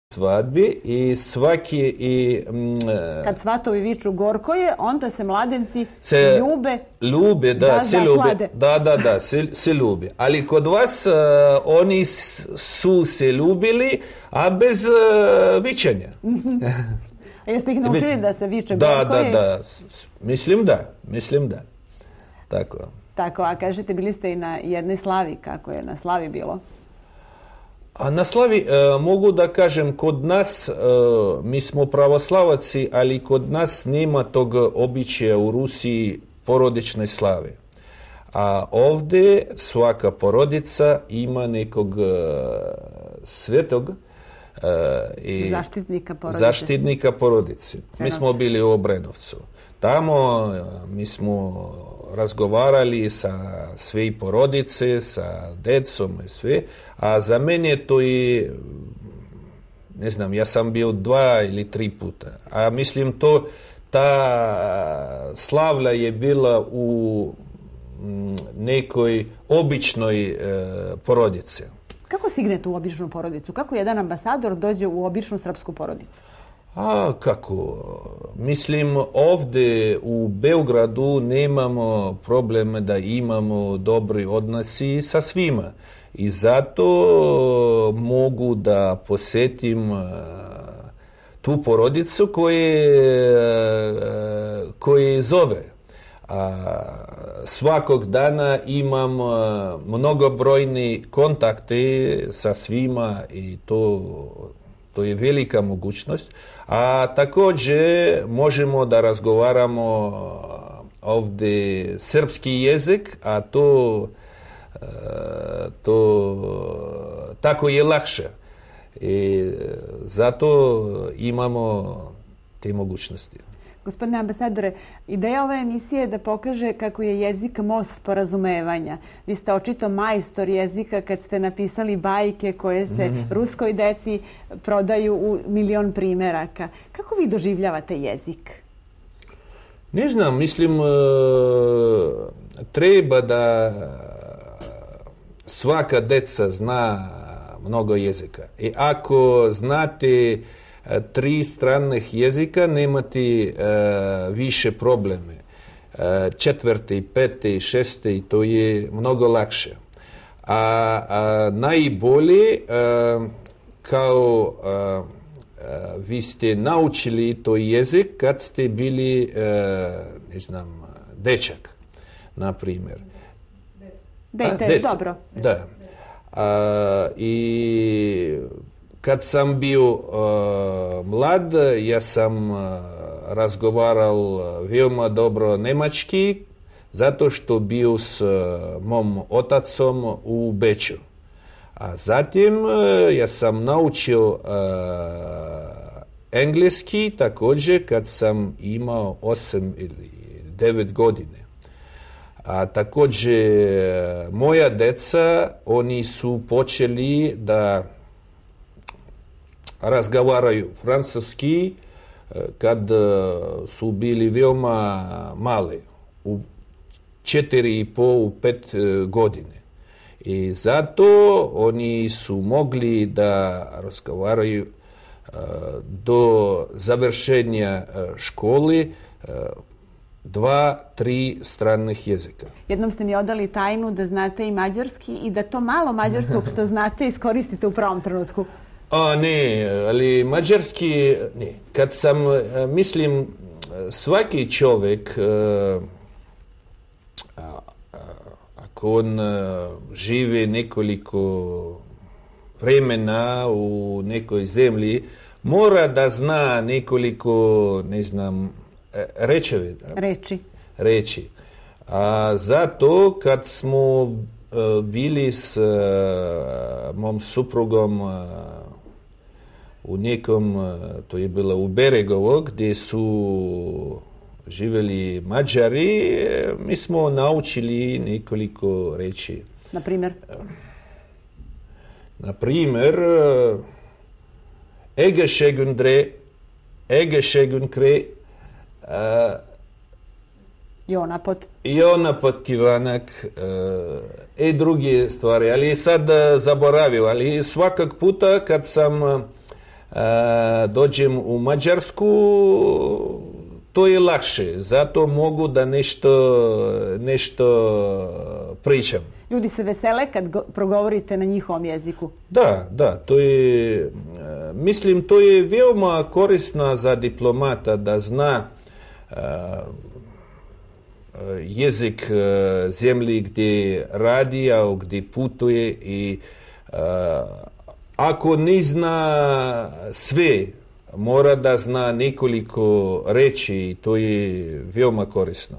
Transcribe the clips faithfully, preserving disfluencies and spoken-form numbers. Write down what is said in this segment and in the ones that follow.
svadbi i svaki i mm, kad svatovi viču gorko je, onda se mladenci se ljube, ljube da, da se ljube, zaslade. da, da, da, se, se ljube. Ali kod vas uh, oni su se ljubili, a bez uh, vičanja. A jeste ih naučili da se viče da, gorko da, je? Da, da, mislim da, mislim da. Tako. Tako, a kažete, bili ste i na jednoj slavi, kako je na slavi bilo? A na slavi e, mogu da kažem, kod nas, e, mi smo pravoslavaci, ali kod nas nema tog običaja u Rusiji porodične slave. A ovdje svaka porodica ima nekog e, svetog e, i zaštitnika porodice. Zaštitnika porodice. Mi smo bili u Obrenovcu. Tamo mi smo razgovarali sa sve porodice, sa decom i sve, a za mene to je, ne znam, ja sam bio dva ili tri puta, a mislim to, ta slavlja je bila u nekoj običnoj e, porodici. Kako stignete u običnu porodicu? Kako jedan ambasador dođe u običnu srpsku porodicu? A kako? Mislim, ovdje u Beogradu nemamo probleme da imamo dobri odnosi sa svima. I zato mogu da posjetim tu porodicu koje, koje zove. A svakog dana imam mnogobrojni kontakte sa svima i to To je velika mogućnost, a također možemo da razgovaramo ovdje srpski jezik, a to, to tako je lakše. I zato imamo te mogućnosti. Gospodine ambasadore, ideja ove emisije je da pokaže kako je jezik most sporazumevanja. Vi ste očito majstor jezika kad ste napisali bajke koje se mm-hmm. ruskoj deci prodaju u milion primjeraka. Kako vi doživljavate jezik? Ne znam, mislim, treba da svaka deca zna mnogo jezika. I ako znate tri stranih jezika, nemate uh, više probleme. Uh, četvrti, peti, šesti, to je mnogo lakše. A, a najbolje, uh, kao uh, uh, vi ste naučili to jezik kad ste bili, uh, ne znam, dečak, na primjer. Dete, dobro. Da. Uh, I kad sam bio uh, mlad, ja sam uh, razgovaral veoma dobro nemački, zato što bio s uh, mom otacom u Beču. A zatim uh, ja sam naučio uh, engleski također kad sam imao osam ili devet godine. A također moja deca, oni su počeli da razgovaraju francuski kad su bili veoma mali, u četiri i pol, pet godine. I zato oni su mogli da razgovaraju do završenja škole dva, tri stranih jezika. Jednom ste mi odali tajnu da znate i mađarski i da to malo mađarskog što znate iskoristite u pravom trenutku. A ne, ali mađarski, ne. Kad sam, mislim, svaki čovjek, ako on živi nekoliko vremena u nekoj zemlji, mora da zna nekoliko, ne znam, rečevi. Reči. Reči. A zato kad smo bili s mom suprugom u nekom, to je bilo u Beregovo, gdje su živjeli Mađari, mi smo naučili nekoliko reči. Na primjer? Na primjer, Egesegun dre, Egesegun kre, Jonapot. Jonapot kivanak i druge stvari, ali sad zaboravio, ali svakog puta kad sam dođem u Mađarsku, to je lakše. Zato mogu da nešto, nešto pričam. Ljudi se vesele kad go, progovorite na njihovom jeziku. Da, da, to je, mislim, to je veoma korisno za diplomata da zna uh, jezik uh, zemlji gdje radi, a gdje putuje i uh, ako ne zna sve, mora da zna nekoliko reči i to je veoma korisno.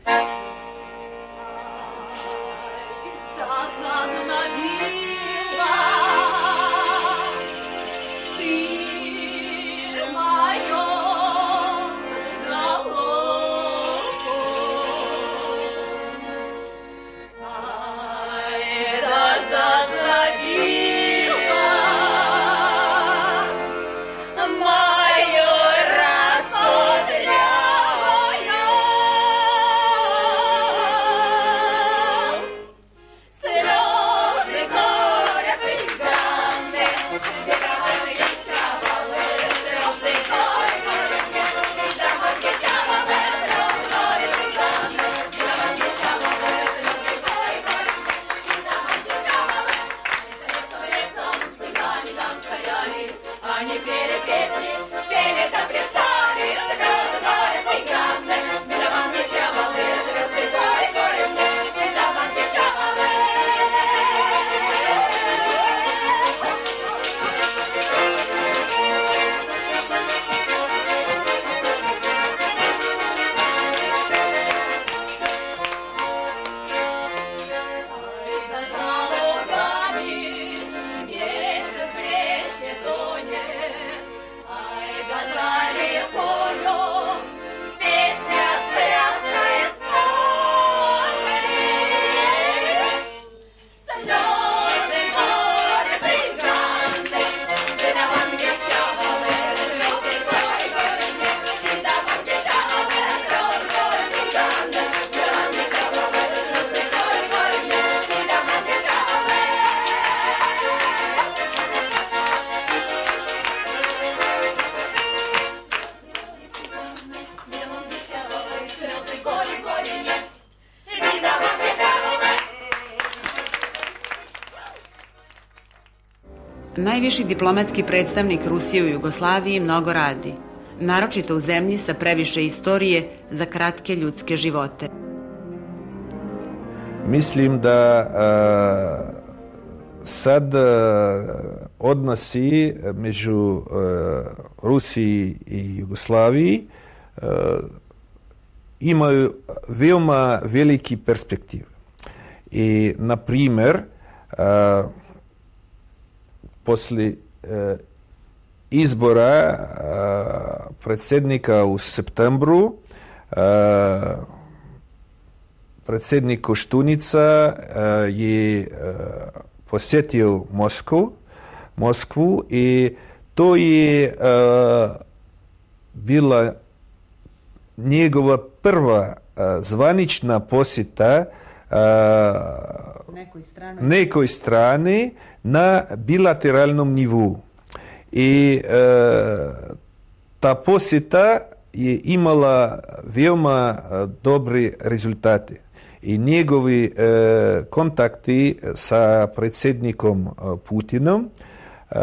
Najviši diplomatski predstavnik Rusije u Jugoslaviji mnogo radi, naročito u zemlji sa previše istorije za kratke ljudske živote. Mislim da a, sad a, odnosi među a, Rusiji i Jugoslaviji a, imaju veoma veliki perspektiv. I, na primjer, a, poslije e, izbora e, predsjednika u septembru e, predsjednik Koštunica e, je e, posjetio Moskvu, Moskvu i to je e, bila njegova prva e, zvanična posjeta e, nekoj strani. nekoj strani na bilateralnom nivou. I e, ta posjeta je imala veoma dobre rezultate. I njegovi e, kontakti sa predsjednikom Putinom e,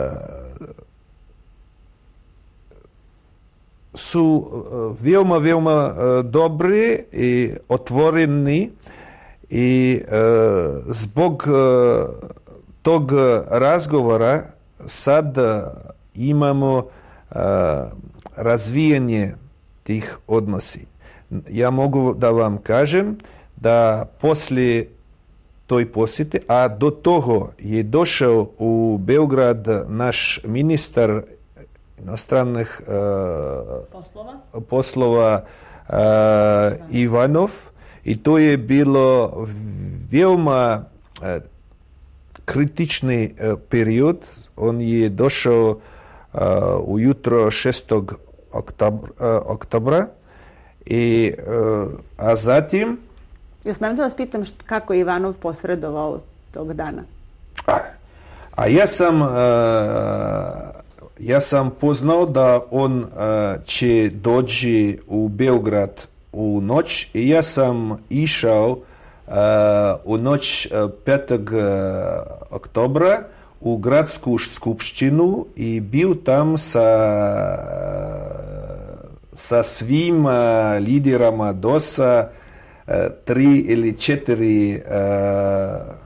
su veoma, veoma dobri i otvoreni i e, zbog e, tog razgovora sad imamo uh, razvijanje tih odnosi. Ja mogu da vam kažem da poslije toj posjete, a do toho je došao u Beograd naš ministar inostranih uh, poslova, poslova uh, Ivanov, i to je bilo veoma uh, kritični uh, period. On je došao uh, ujutro šestog oktobra i uh, a zatim ja smijem da vas pitam št, kako je Ivanov posredovao tog dana? A, a ja sam uh, ja sam poznao da on uh, će doći u Beograd u noć i ja sam išao uh, u noć uh, petog oktobra u gradsku skupštinu i bio tam sa, sa svim uh, liderama D O S-a, uh, tri ili četiri uh,